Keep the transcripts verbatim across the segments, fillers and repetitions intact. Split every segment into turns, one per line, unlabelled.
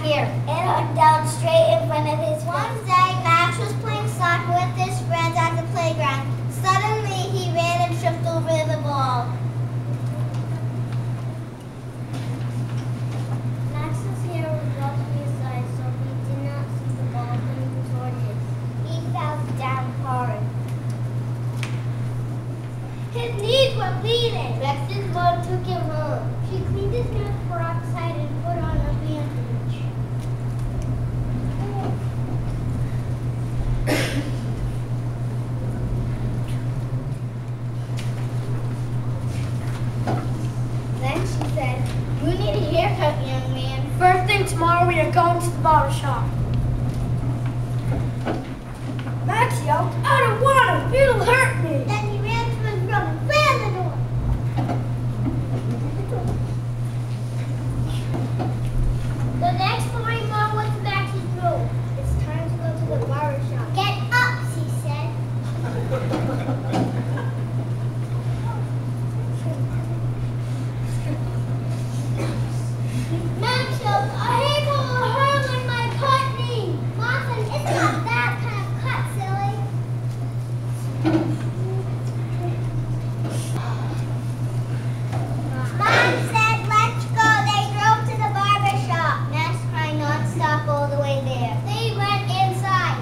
here.
It hung down straight in front of his face. One day, Max was playing soccer with his friends at the playground. Suddenly, he ran and tripped over the ball. Max's hair was rubbed to his side, so he did not see the ball coming toward him. He fell down hard. His knees were bleeding. Max's mom took him home. She cleaned his nose with peroxide and put on a bandage. Then she said, "You need a haircut, young man."
First thing tomorrow, we are going to the barber shop. Max yelled, "I don't want him! It'll hurt me!"
Then he ran to his room and slammed the door. The next morning, Mom went to Max's room. "It's time to go to the barber shop." "Get up," she said. Max yelled, "I hate how it hurt like my cut knee." Mom said, "It's not that kind of cut, silly." Mom said, "Let's go." They drove to the barber shop. Max cried non-stop all the way there. They went inside.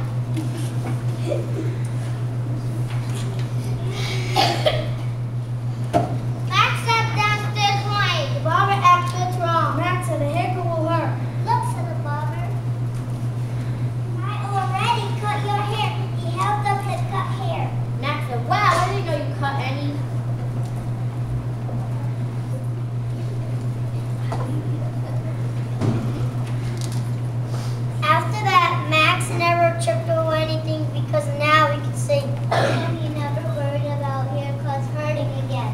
Max sat downstairs crying. The barber asked what's wrong.
Max said, "A haircut will hurt."
"Look," said the barber. "I already cut your hair." He held up his cut hair.
Max said, "Wow, I didn't know you cut any."
After that, Max never tripped over anything because now he can say he never worried about haircuts hurting again.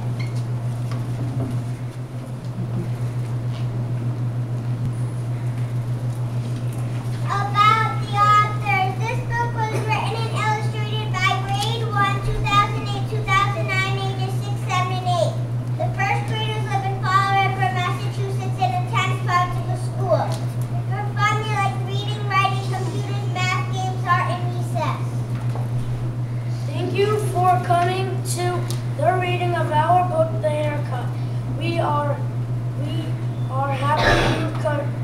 About the authors. This book was written and illustrated by grade one, two thousand eight, two thousand nine, ages six, seven, and eight. The first graders live in Fall River, Massachusetts, and attend parts of the school. For fun, they like reading, writing, computers, math, games, art, and recess.
Thank you for coming to the reading of our book, The Haircut. We are we are happy you could